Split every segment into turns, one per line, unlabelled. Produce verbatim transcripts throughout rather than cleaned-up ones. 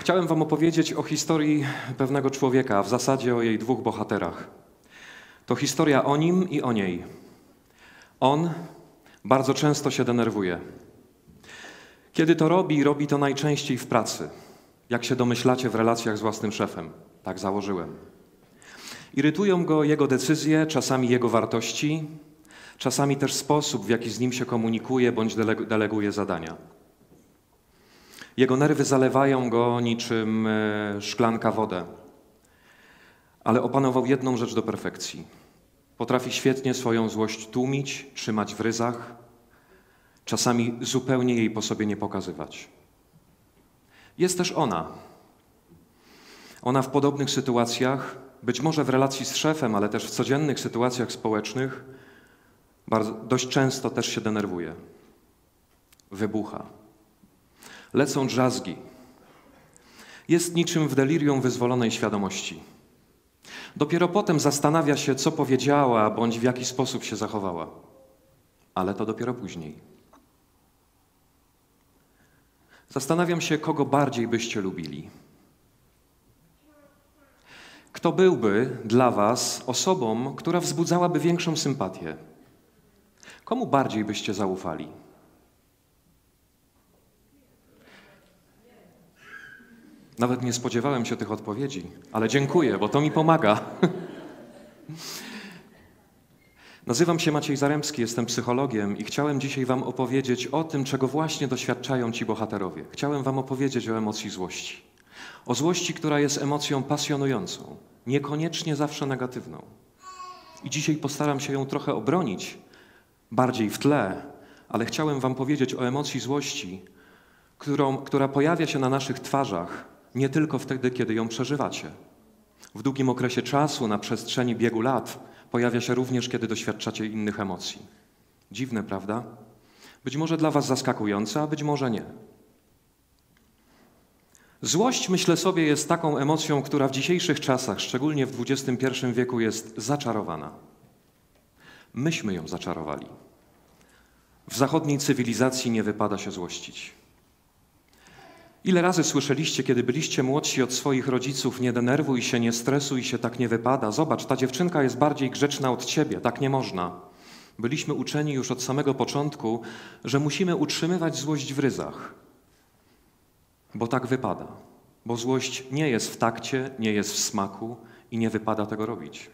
Chciałem wam opowiedzieć o historii pewnego człowieka, a w zasadzie o jej dwóch bohaterach. To historia o nim i o niej. On bardzo często się denerwuje. Kiedy to robi, robi to najczęściej w pracy. Jak się domyślacie, w relacjach z własnym szefem. Tak założyłem. Irytują go jego decyzje, czasami jego wartości, czasami też sposób, w jaki z nim się komunikuje bądź deleguje zadania. Jego nerwy zalewają go niczym szklanka wodę. Ale opanował jedną rzecz do perfekcji. Potrafi świetnie swoją złość tłumić, trzymać w ryzach, czasami zupełnie jej po sobie nie pokazywać. Jest też ona. Ona w podobnych sytuacjach, być może w relacji z szefem, ale też w codziennych sytuacjach społecznych, bardzo, dość często też się denerwuje. Wybucha. Lecą drzazgi. Jest niczym w delirium wyzwolonej świadomości. Dopiero potem zastanawia się, co powiedziała, bądź w jaki sposób się zachowała. Ale to dopiero później. Zastanawiam się, kogo bardziej byście lubili. Kto byłby dla was osobą, która wzbudzałaby większą sympatię? Komu bardziej byście zaufali? Nawet nie spodziewałem się tych odpowiedzi, ale dziękuję, bo to mi pomaga. Nazywam się Maciej Zaremski, jestem psychologiem i chciałem dzisiaj wam opowiedzieć o tym, czego właśnie doświadczają ci bohaterowie. Chciałem wam opowiedzieć o emocji złości. O złości, która jest emocją pasjonującą, niekoniecznie zawsze negatywną. I dzisiaj postaram się ją trochę obronić, bardziej w tle, ale chciałem wam powiedzieć o emocji złości, którą, która pojawia się na naszych twarzach nie tylko wtedy, kiedy ją przeżywacie. W długim okresie czasu, na przestrzeni biegu lat, pojawia się również, kiedy doświadczacie innych emocji. Dziwne, prawda? Być może dla was zaskakujące, a być może nie. Złość, myślę sobie, jest taką emocją, która w dzisiejszych czasach, szczególnie w dwudziestym pierwszym wieku, jest zaczarowana. Myśmy ją zaczarowali. W zachodniej cywilizacji nie wypada się złościć. Ile razy słyszeliście, kiedy byliście młodsi od swoich rodziców: nie denerwuj się, nie stresuj się, tak nie wypada. Zobacz, ta dziewczynka jest bardziej grzeczna od ciebie, tak nie można. Byliśmy uczeni już od samego początku, że musimy utrzymywać złość w ryzach, bo tak wypada. Bo złość nie jest w takcie, nie jest w smaku i nie wypada tego robić.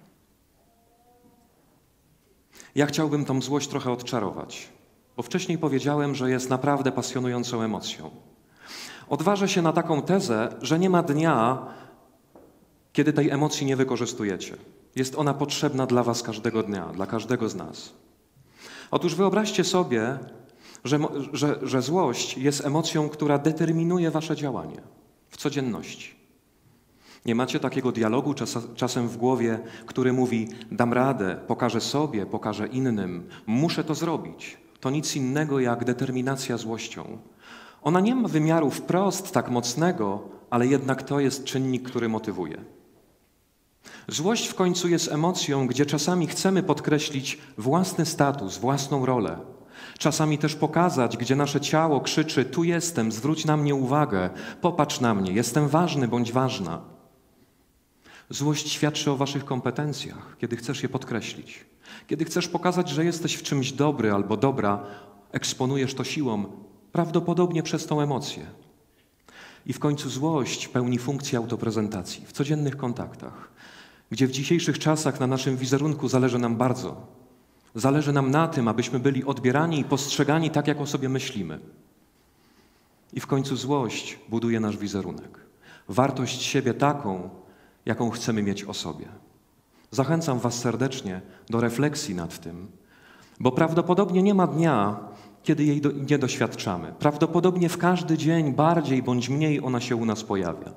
Ja chciałbym tą złość trochę odczarować, bo wcześniej powiedziałem, że jest naprawdę pasjonującą emocją. Odważę się na taką tezę, że nie ma dnia, kiedy tej emocji nie wykorzystujecie. Jest ona potrzebna dla was każdego dnia, dla każdego z nas. Otóż wyobraźcie sobie, że, że, że złość jest emocją, która determinuje wasze działanie w codzienności. Nie macie takiego dialogu czas, czasem w głowie, który mówi: dam radę, pokażę sobie, pokażę innym, muszę to zrobić. To nic innego jak determinacja złością. Ona nie ma wymiaru wprost tak mocnego, ale jednak to jest czynnik, który motywuje. Złość w końcu jest emocją, gdzie czasami chcemy podkreślić własny status, własną rolę. Czasami też pokazać, gdzie nasze ciało krzyczy: tu jestem, zwróć na mnie uwagę, popatrz na mnie, jestem ważny bądź ważna. Złość świadczy o waszych kompetencjach, kiedy chcesz je podkreślić. Kiedy chcesz pokazać, że jesteś w czymś dobry albo dobra, eksponujesz to siłą, prawdopodobnie przez tą emocję. I w końcu złość pełni funkcję autoprezentacji w codziennych kontaktach, gdzie w dzisiejszych czasach na naszym wizerunku zależy nam bardzo. Zależy nam na tym, abyśmy byli odbierani i postrzegani tak, jak o sobie myślimy. I w końcu złość buduje nasz wizerunek. Wartość siebie taką, jaką chcemy mieć o sobie. Zachęcam was serdecznie do refleksji nad tym, bo prawdopodobnie nie ma dnia, kiedy jej do, nie doświadczamy. Prawdopodobnie w każdy dzień bardziej bądź mniej ona się u nas pojawia.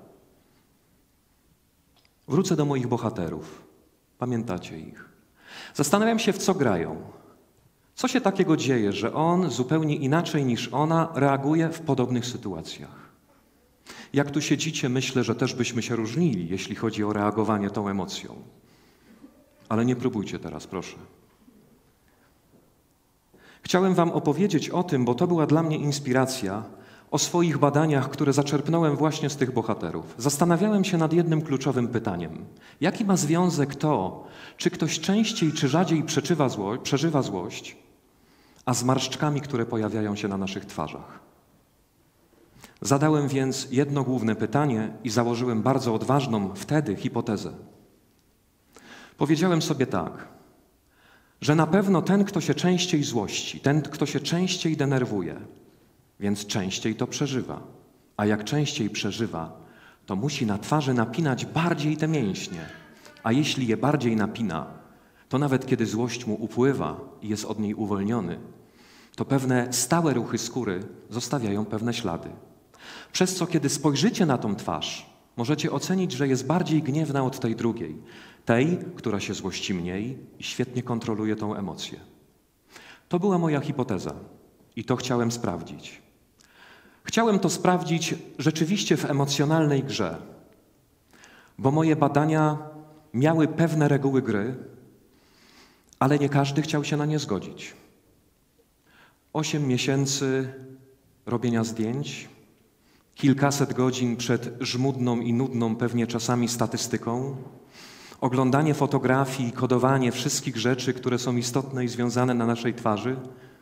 Wrócę do moich bohaterów. Pamiętacie ich. Zastanawiam się, w co grają. Co się takiego dzieje, że on zupełnie inaczej niż ona reaguje w podobnych sytuacjach. Jak tu siedzicie, myślę, że też byśmy się różnili, jeśli chodzi o reagowanie tą emocją. Ale nie próbujcie teraz, proszę. Chciałem wam opowiedzieć o tym, bo to była dla mnie inspiracja, o swoich badaniach, które zaczerpnąłem właśnie z tych bohaterów. Zastanawiałem się nad jednym kluczowym pytaniem. Jaki ma związek to, czy ktoś częściej czy rzadziej przeżywa, zło, przeżywa złość, a z marszczkami, które pojawiają się na naszych twarzach? Zadałem więc jedno główne pytanie i założyłem bardzo odważną wtedy hipotezę. Powiedziałem sobie tak, że na pewno ten, kto się częściej złości, ten, kto się częściej denerwuje, więc częściej to przeżywa. A jak częściej przeżywa, to musi na twarzy napinać bardziej te mięśnie. A jeśli je bardziej napina, to nawet kiedy złość mu upływa i jest od niej uwolniony, to pewne stałe ruchy skóry zostawiają pewne ślady. Przez co, kiedy spojrzycie na tą twarz, możecie ocenić, że jest bardziej gniewna od tej drugiej, tej, która się złości mniej i świetnie kontroluje tą emocję. To była moja hipoteza i to chciałem sprawdzić. Chciałem to sprawdzić rzeczywiście w emocjonalnej grze, bo moje badania miały pewne reguły gry, ale nie każdy chciał się na nie zgodzić. Osiem miesięcy robienia zdjęć, kilkaset godzin przed żmudną i nudną pewnie czasami statystyką, oglądanie fotografii, kodowanie wszystkich rzeczy, które są istotne i związane na naszej twarzy,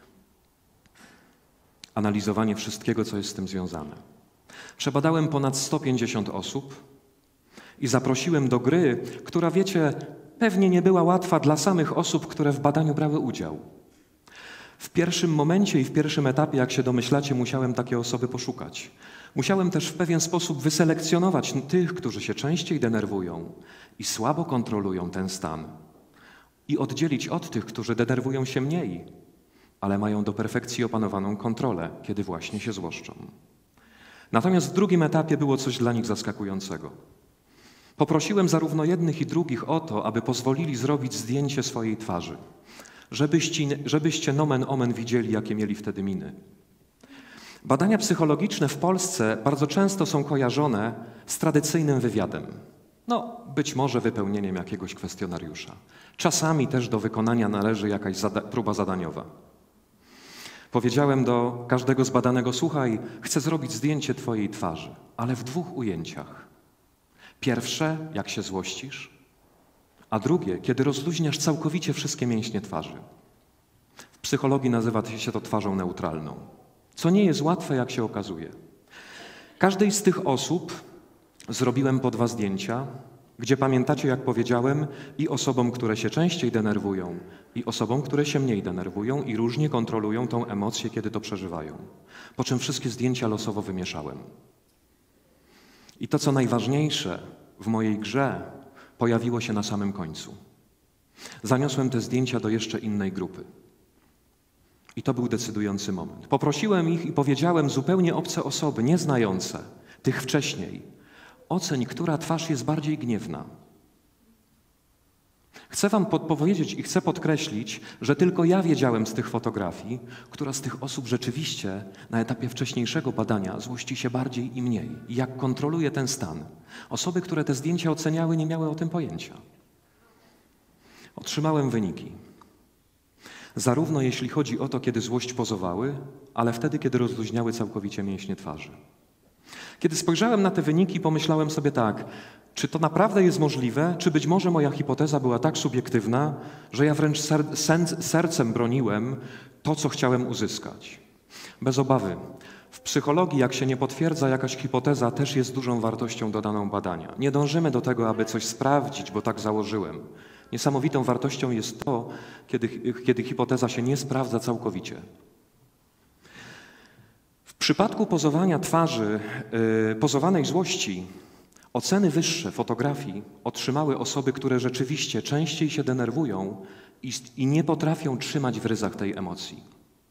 analizowanie wszystkiego, co jest z tym związane. Przebadałem ponad sto pięćdziesiąt osób i zaprosiłem do gry, która, wiecie, pewnie nie była łatwa dla samych osób, które w badaniu brały udział. W pierwszym momencie i w pierwszym etapie, jak się domyślacie, musiałem takie osoby poszukać. Musiałem też w pewien sposób wyselekcjonować tych, którzy się częściej denerwują i słabo kontrolują ten stan i oddzielić od tych, którzy denerwują się mniej, ale mają do perfekcji opanowaną kontrolę, kiedy właśnie się złoszczą. Natomiast w drugim etapie było coś dla nich zaskakującego. Poprosiłem zarówno jednych i drugich o to, aby pozwolili zrobić zdjęcie swojej twarzy, żebyście, żebyście nomen omen widzieli, jakie mieli wtedy miny. Badania psychologiczne w Polsce bardzo często są kojarzone z tradycyjnym wywiadem. No, być może wypełnieniem jakiegoś kwestionariusza. Czasami też do wykonania należy jakaś zada- próba zadaniowa. Powiedziałem do każdego zbadanego: słuchaj, chcę zrobić zdjęcie twojej twarzy, ale w dwóch ujęciach. Pierwsze, jak się złościsz, a drugie, kiedy rozluźniasz całkowicie wszystkie mięśnie twarzy. W psychologii nazywa się to twarzą neutralną, co nie jest łatwe, jak się okazuje. Każdej z tych osób zrobiłem po dwa zdjęcia, gdzie pamiętacie, jak powiedziałem, i osobom, które się częściej denerwują, i osobom, które się mniej denerwują i różnie kontrolują tą emocję, kiedy to przeżywają. Po czym wszystkie zdjęcia losowo wymieszałem. I to, co najważniejsze w mojej grze, pojawiło się na samym końcu. Zaniosłem te zdjęcia do jeszcze innej grupy. I to był decydujący moment. Poprosiłem ich i powiedziałem: zupełnie obce osoby, nieznające tych wcześniej, oceń, która twarz jest bardziej gniewna. Chcę wam podpowiedzieć i chcę podkreślić, że tylko ja wiedziałem z tych fotografii, która z tych osób rzeczywiście na etapie wcześniejszego badania złości się bardziej i mniej. I jak kontroluje ten stan. Osoby, które te zdjęcia oceniały, nie miały o tym pojęcia. Otrzymałem wyniki. Zarówno jeśli chodzi o to, kiedy złość pozowały, ale wtedy, kiedy rozluźniały całkowicie mięśnie twarzy. Kiedy spojrzałem na te wyniki, pomyślałem sobie tak: czy to naprawdę jest możliwe? Czy być może moja hipoteza była tak subiektywna, że ja wręcz ser sercem broniłem to, co chciałem uzyskać? Bez obawy. W psychologii, jak się nie potwierdza jakaś hipoteza, też jest dużą wartością dodaną badania. Nie dążymy do tego, aby coś sprawdzić, bo tak założyłem. Niesamowitą wartością jest to, kiedy, kiedy hipoteza się nie sprawdza całkowicie. W przypadku pozowania twarzy, yy, pozowanej złości, oceny wyższe fotografii otrzymały osoby, które rzeczywiście częściej się denerwują i, i nie potrafią trzymać w ryzach tej emocji.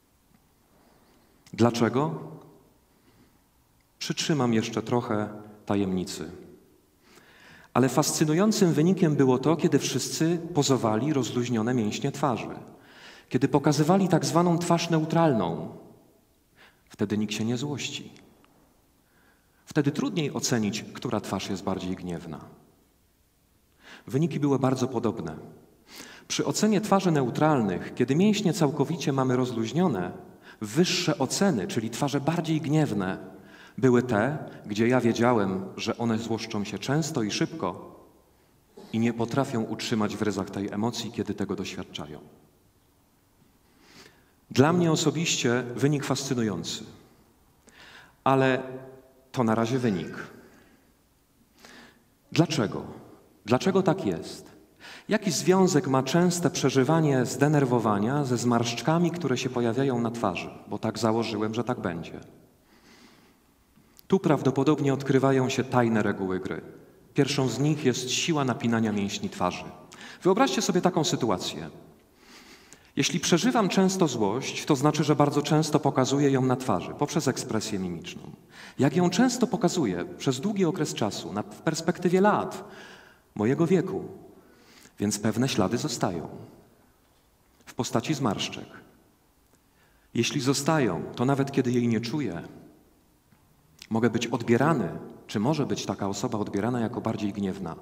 Dlaczego? Przytrzymam jeszcze trochę tajemnicy. Ale fascynującym wynikiem było to, kiedy wszyscy pozowali rozluźnione mięśnie twarzy. Kiedy pokazywali tak zwaną twarz neutralną, wtedy nikt się nie złości. Wtedy trudniej ocenić, która twarz jest bardziej gniewna. Wyniki były bardzo podobne. Przy ocenie twarzy neutralnych, kiedy mięśnie całkowicie mamy rozluźnione, Wyższe oceny, czyli twarze bardziej gniewne, były te, gdzie ja wiedziałem, że one złoszczą się często i szybko i nie potrafią utrzymać w ryzach tej emocji, kiedy tego doświadczają. Dla mnie osobiście wynik fascynujący, ale to na razie wynik. Dlaczego? Dlaczego tak jest? Jaki związek ma częste przeżywanie zdenerwowania ze zmarszczkami, które się pojawiają na twarzy? Bo tak założyłem, że tak będzie. Tu prawdopodobnie odkrywają się tajne reguły gry. Pierwszą z nich jest siła napinania mięśni twarzy. Wyobraźcie sobie taką sytuację. Jeśli przeżywam często złość, to znaczy, że bardzo często pokazuję ją na twarzy, poprzez ekspresję mimiczną. Jak ją często pokazuję przez długi okres czasu, na, w perspektywie lat, mojego wieku, więc pewne ślady zostają w postaci zmarszczek. Jeśli zostają, to nawet kiedy jej nie czuję, mogę być odbierany, czy może być taka osoba odbierana jako bardziej gniewna.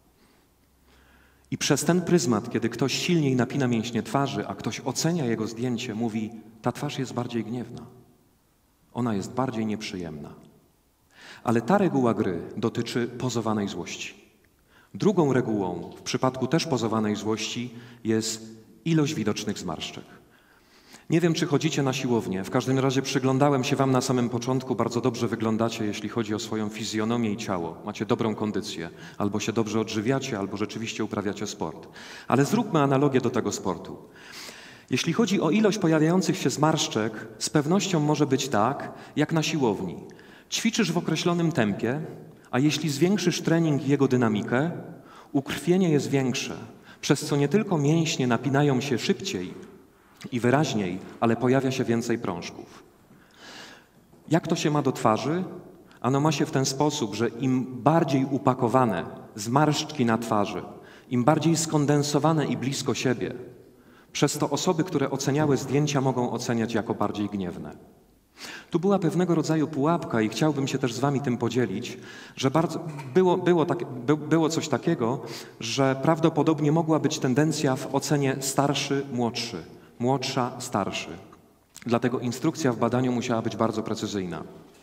I przez ten pryzmat, kiedy ktoś silniej napina mięśnie twarzy, a ktoś ocenia jego zdjęcie, mówi, ta twarz jest bardziej gniewna. Ona jest bardziej nieprzyjemna. Ale ta reguła gry dotyczy pozowanej złości. Drugą regułą, w przypadku też pozowanej złości, jest ilość widocznych zmarszczek. Nie wiem, czy chodzicie na siłownię. W każdym razie przyglądałem się wam na samym początku. Bardzo dobrze wyglądacie, jeśli chodzi o swoją fizjonomię i ciało. Macie dobrą kondycję. Albo się dobrze odżywiacie, albo rzeczywiście uprawiacie sport. Ale zróbmy analogię do tego sportu. Jeśli chodzi o ilość pojawiających się zmarszczek, z pewnością może być tak, jak na siłowni. Ćwiczysz w określonym tempie, a jeśli zwiększysz trening i jego dynamikę, ukrwienie jest większe, przez co nie tylko mięśnie napinają się szybciej i wyraźniej, ale pojawia się więcej prążków. Jak to się ma do twarzy? Ano ma się w ten sposób, że im bardziej upakowane zmarszczki na twarzy, im bardziej skondensowane i blisko siebie, przez to osoby, które oceniały zdjęcia, mogą oceniać jako bardziej gniewne. Tu była pewnego rodzaju pułapka i chciałbym się też z wami tym podzielić, że bardzo, było, było, tak, by, było coś takiego, że prawdopodobnie mogła być tendencja w ocenie starszy, młodszy, młodsza, starszy. Dlatego instrukcja w badaniu musiała być bardzo precyzyjna.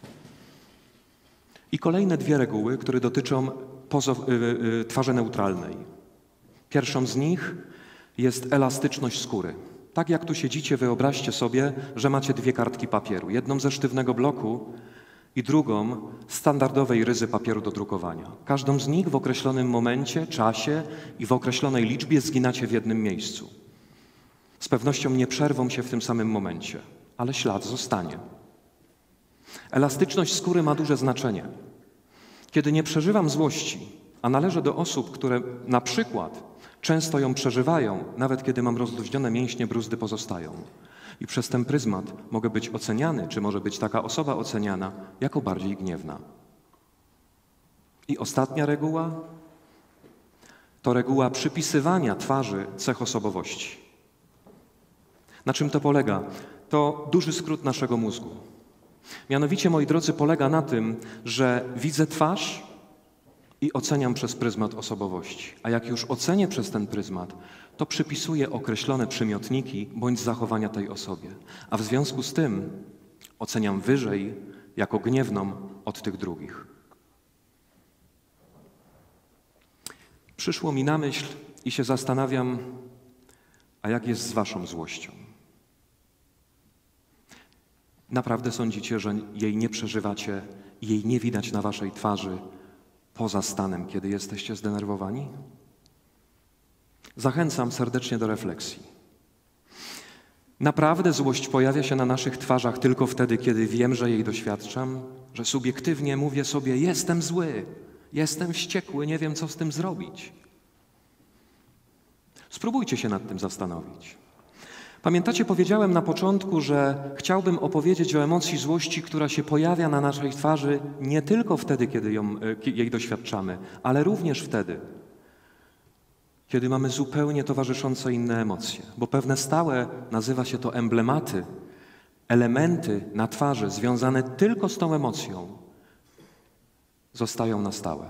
I kolejne dwie reguły, które dotyczą pozo- yy, yy, twarzy neutralnej. Pierwszą z nich jest elastyczność skóry. Tak jak tu siedzicie, wyobraźcie sobie, że macie dwie kartki papieru. Jedną ze sztywnego bloku i drugą standardowej ryzy papieru do drukowania. Każdą z nich w określonym momencie, czasie i w określonej liczbie zginacie w jednym miejscu. Z pewnością nie przerwą się w tym samym momencie, ale ślad zostanie. Elastyczność skóry ma duże znaczenie. Kiedy nie przeżywam złości, a należę do osób, które na przykład często ją przeżywają, nawet kiedy mam rozluźnione mięśnie, bruzdy pozostają. I przez ten pryzmat mogę być oceniany, czy może być taka osoba oceniana, jako bardziej gniewna. I ostatnia reguła to reguła przypisywania twarzy cech osobowości. Na czym to polega? To duży skrót naszego mózgu. Mianowicie, moi drodzy, polega na tym, że widzę twarz i oceniam przez pryzmat osobowości. A jak już ocenię przez ten pryzmat, to przypisuję określone przymiotniki bądź zachowania tej osobie. A w związku z tym oceniam wyżej jako gniewną od tych drugich. Przyszło mi na myśl i się zastanawiam, a jak jest z waszą złością? Naprawdę sądzicie, że jej nie przeżywacie i jej nie widać na waszej twarzy poza stanem, kiedy jesteście zdenerwowani? Zachęcam serdecznie do refleksji. Naprawdę złość pojawia się na naszych twarzach tylko wtedy, kiedy wiem, że jej doświadczam, że subiektywnie mówię sobie, jestem zły, jestem wściekły, nie wiem, co z tym zrobić. Spróbujcie się nad tym zastanowić. Pamiętacie, powiedziałem na początku, że chciałbym opowiedzieć o emocji złości, która się pojawia na naszej twarzy nie tylko wtedy, kiedy ją, jej doświadczamy, ale również wtedy, kiedy mamy zupełnie towarzyszące inne emocje. Bo pewne stałe, nazywa się to emblematy, elementy na twarzy związane tylko z tą emocją zostają na stałe.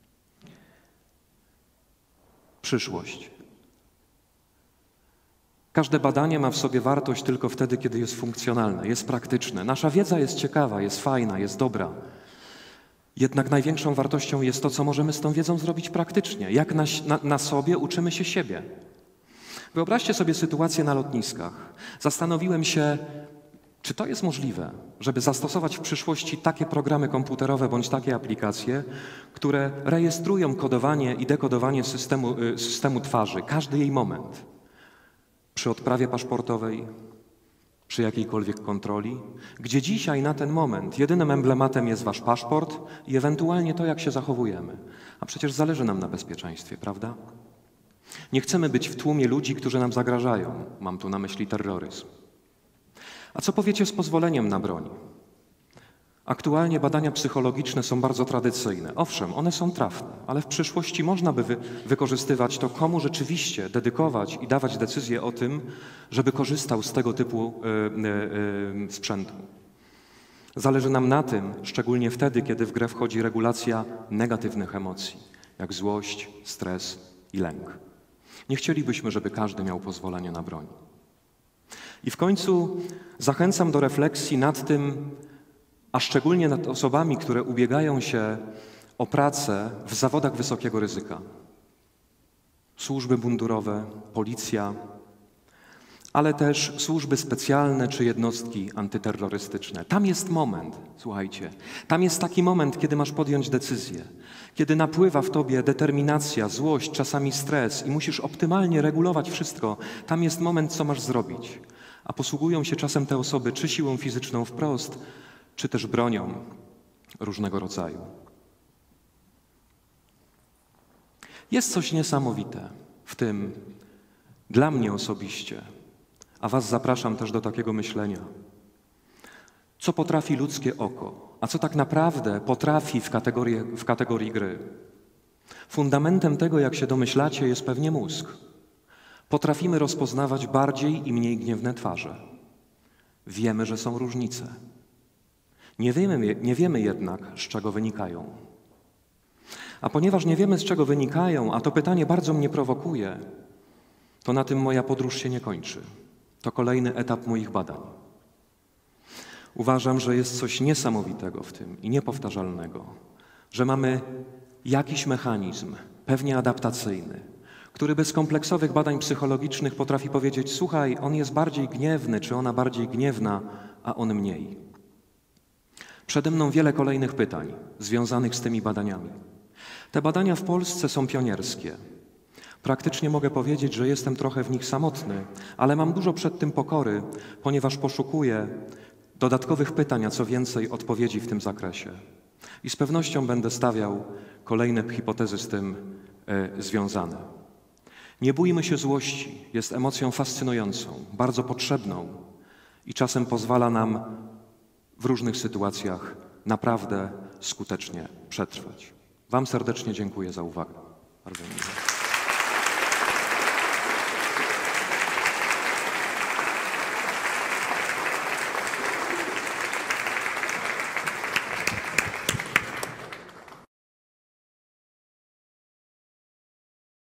Przyszłość. Każde badanie ma w sobie wartość tylko wtedy, kiedy jest funkcjonalne, jest praktyczne. Nasza wiedza jest ciekawa, jest fajna, jest dobra. Jednak największą wartością jest to, co możemy z tą wiedzą zrobić praktycznie. Jak na, na, na sobie uczymy się siebie. Wyobraźcie sobie sytuację na lotniskach. Zastanowiłem się, czy to jest możliwe, żeby zastosować w przyszłości takie programy komputerowe bądź takie aplikacje, które rejestrują kodowanie i dekodowanie systemu, systemu twarzy, każdy jej moment. Przy odprawie paszportowej, przy jakiejkolwiek kontroli, gdzie dzisiaj na ten moment jedynym emblematem jest wasz paszport i ewentualnie to, jak się zachowujemy. A przecież zależy nam na bezpieczeństwie, prawda? Nie chcemy być w tłumie ludzi, którzy nam zagrażają. Mam tu na myśli terroryzm. A co powiecie z pozwoleniem na broń? Aktualnie badania psychologiczne są bardzo tradycyjne. Owszem, one są trafne, ale w przyszłości można by wy wykorzystywać to, komu rzeczywiście dedykować i dawać decyzję o tym, żeby korzystał z tego typu yy, yy, sprzętu. Zależy nam na tym, szczególnie wtedy, kiedy w grę wchodzi regulacja negatywnych emocji, jak złość, stres i lęk. Nie chcielibyśmy, żeby każdy miał pozwolenie na broń. I w końcu zachęcam do refleksji nad tym, a szczególnie nad osobami, które ubiegają się o pracę w zawodach wysokiego ryzyka. Służby mundurowe, policja, ale też służby specjalne czy jednostki antyterrorystyczne. Tam jest moment, słuchajcie, tam jest taki moment, kiedy masz podjąć decyzję, kiedy napływa w tobie determinacja, złość, czasami stres i musisz optymalnie regulować wszystko. Tam jest moment, co masz zrobić. A posługują się czasem te osoby czy siłą fizyczną wprost, czy też bronią różnego rodzaju. Jest coś niesamowite w tym, dla mnie osobiście, a was zapraszam też do takiego myślenia, co potrafi ludzkie oko, a co tak naprawdę potrafi w kategorii, w kategorii gry. Fundamentem tego, jak się domyślacie, jest pewnie mózg. Potrafimy rozpoznawać bardziej i mniej gniewne twarze. Wiemy, że są różnice. Nie wiemy, nie wiemy jednak, z czego wynikają. A ponieważ nie wiemy, z czego wynikają, a to pytanie bardzo mnie prowokuje, to na tym moja podróż się nie kończy. To kolejny etap moich badań. Uważam, że jest coś niesamowitego w tym i niepowtarzalnego, że mamy jakiś mechanizm, pewnie adaptacyjny, który bez kompleksowych badań psychologicznych potrafi powiedzieć: słuchaj, on jest bardziej gniewny, czy ona bardziej gniewna, a on mniej. Przede mną wiele kolejnych pytań związanych z tymi badaniami. Te badania w Polsce są pionierskie. Praktycznie mogę powiedzieć, że jestem trochę w nich samotny, ale mam dużo przed tym pokory, ponieważ poszukuję dodatkowych pytań, a co więcej odpowiedzi w tym zakresie. I z pewnością będę stawiał kolejne hipotezy z tym y, związane. Nie bójmy się złości, jest emocją fascynującą, bardzo potrzebną i czasem pozwala nam w różnych sytuacjach naprawdę skutecznie przetrwać. Wam serdecznie dziękuję za uwagę. Bardzo miło.